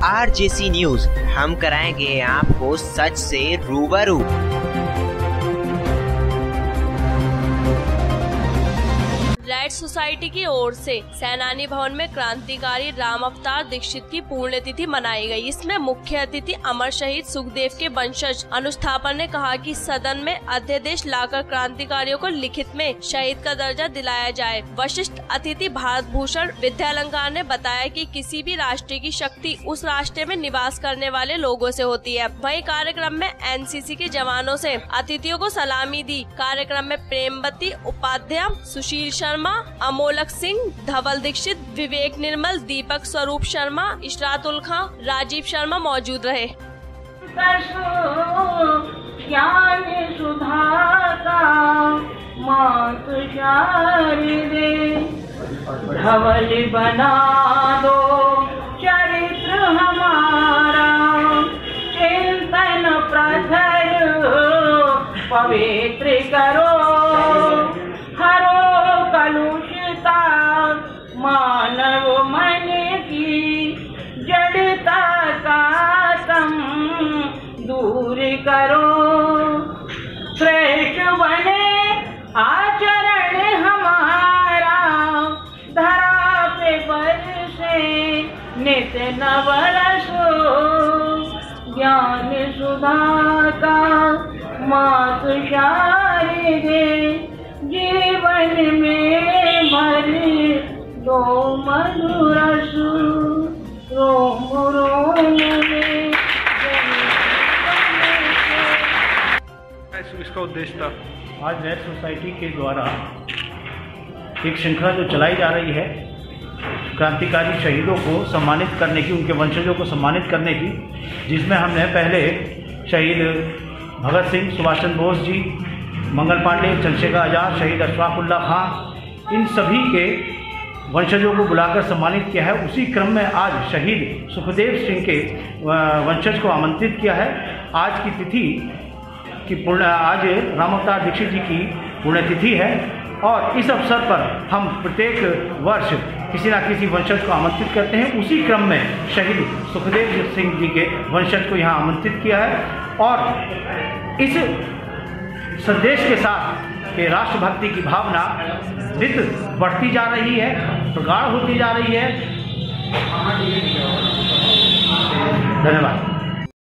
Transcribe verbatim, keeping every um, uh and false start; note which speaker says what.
Speaker 1: RJC news, हम कराएंगे आपको सच से रूबरू।
Speaker 2: रेड सोसाइटी की ओर से सेनानी भवन में क्रांतिकारी राम अवतार दीक्षित की पुण्यतिथि मनाई गई। इसमें मुख्य अतिथि अमर शहीद सुखदेव के वंशज अनुस्थापन ने कहा कि सदन में अध्यादेश लाकर क्रांतिकारियों को लिखित में शहीद का दर्जा दिलाया जाए। वरिष्ठ अतिथि भारत भूषण विद्यालंकार ने बताया कि किसी भी राष्ट्र की शक्ति उस राष्ट्र में निवास करने वाले लोगों से होती है। वहीं कार्यक्रम में एनसीसी के जवानों से अतिथियों को सलामी दी। कार्यक्रम में प्रेमवती उपाध्याय, सुशील शर्मा, अमोलक सिंह, धवल दीक्षित, विवेक निर्मल, दीपक स्वरूप शर्मा, इशरातुल खां, राजीव शर्मा मौजूद रहे।
Speaker 3: ज्ञान सुधा का धवल बना दो चरित्र हमारा, चिंतन प्रथर पवित्र करो, कलुषता मानव मन की जड़ता का तुम दूर करो। श्रेष्ठ बने आचरण हमारा, धरा पे बरसे नित नवरसो, ज्ञान सुधा का मात शारदे, जीवन में भरे दो मधुरस, रोम रोम में।
Speaker 4: इसका उद्देश्य था
Speaker 5: आज रेड सोसाइटी के द्वारा एक श्रृंखला जो चलाई जा रही है क्रांतिकारी शहीदों को सम्मानित करने की, उनके वंशजों को सम्मानित करने की, जिसमें हमने पहले शहीद भगत सिंह, सुभाष चंद्र बोस जी, मंगल पांडे, चंद्रशेखर आजाद, शहीद अशफाकुल्ला खां, इन सभी के वंशजों को बुलाकर सम्मानित किया है। उसी क्रम में आज शहीद सुखदेव सिंह के वंशज को आमंत्रित किया है। आज की तिथि की पूर्ण आज राम अवतार दीक्षित जी की पुण्यतिथि है और इस अवसर पर हम प्रत्येक वर्ष किसी न किसी वंशज को आमंत्रित करते हैं। उसी क्रम में शहीद सुखदेव सिंह जी के वंशज को यहाँ आमंत्रित किया है और इस संदेश के साथ कि राष्ट्रभक्ति की भावना नित बढ़ती जा रही है, प्रगाढ़ होती जा रही है। धन्यवाद।